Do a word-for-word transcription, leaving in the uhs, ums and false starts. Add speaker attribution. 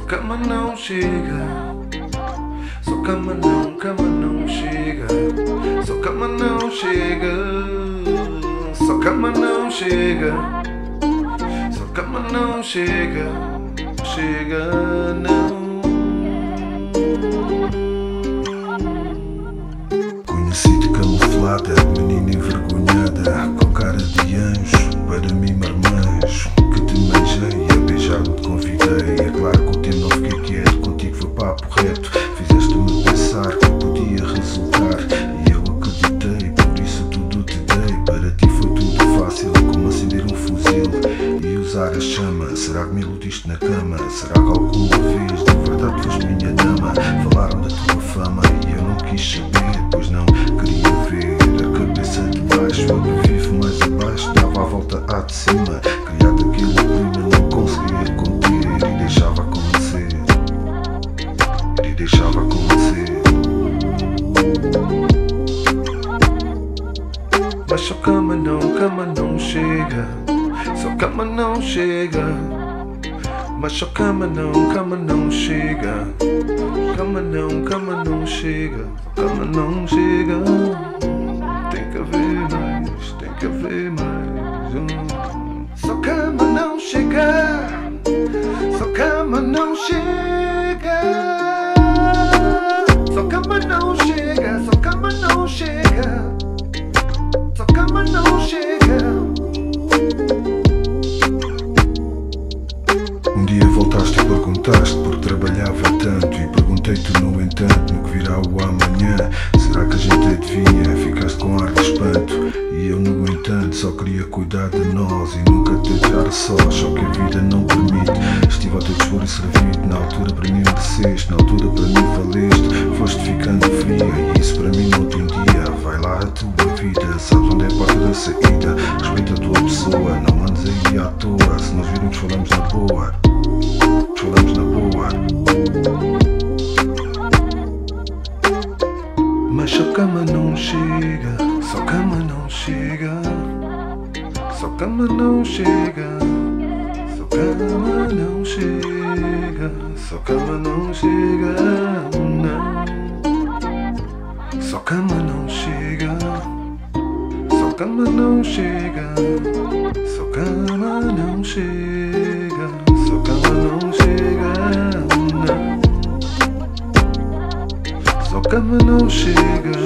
Speaker 1: cama não chega. Só cama não, cama não chega. Só cama não chega. Só cama não chega. Só cama não chega. Chega não.
Speaker 2: Conheci-te camuflada, menina envergonhada, com cara de anjo, para mim marmanjo. Que te manjei, a beijar-me te convidei. É claro que o tempo não fiquei quieto, contigo foi papo reto. Fizeste-me pensar que podia resultar, e eu acreditei, por isso tudo te dei. Para ti foi tudo fácil, como acender um fuzil e usar a chama. Será que me iludiste na cama? Será que alguma vez de verdade foste minha dama? Falaram da tua fama e eu não quis saber, pois não queria ver a cabeça de baixo. Eu que vivo mais abaixo, dava a volta à de cima. Criado aquilo clima, não conseguia conter e deixava acontecer. E deixava acontecer.
Speaker 1: Mas só cama não, cama não chega. Só cama não chega. Mas só cama não, cama não chega. Cama não, cama não chega. Cama não chega. Tem que haver mais, tem que haver mais. Hum. Só cama não chega. Só cama não chega. Só cama não chega. Só cama não chega. Só cama não chega.
Speaker 2: Um dia voltaste e perguntaste por que trabalhava tanto, e perguntei-te no entanto no que virá o amanhã. Será que a gente adivinha? Ficaste com ar de espanto, e eu no entanto só queria cuidar de nós e nunca te deixar só, só que a vida não permite. Estive ao teu dispor e servido, na altura para mim mereceste, na altura para mim valeste. Foste ficando fria e isso para mim não tem dia. Vai lá a tua vida, sabes onde é a porta da saída. Respeita a tua pessoa, não andes aí à toa. Se nós virmos falamos na boa, falamos na boa.
Speaker 1: Mas só cama não chega. Só cama não chega. Só cama não chega. Só cama não chega. Só cama não chega. Não. Só cama não chega. Só cama não chega. Só cama não chega. Só cama não chega. Não. Só cama não chega.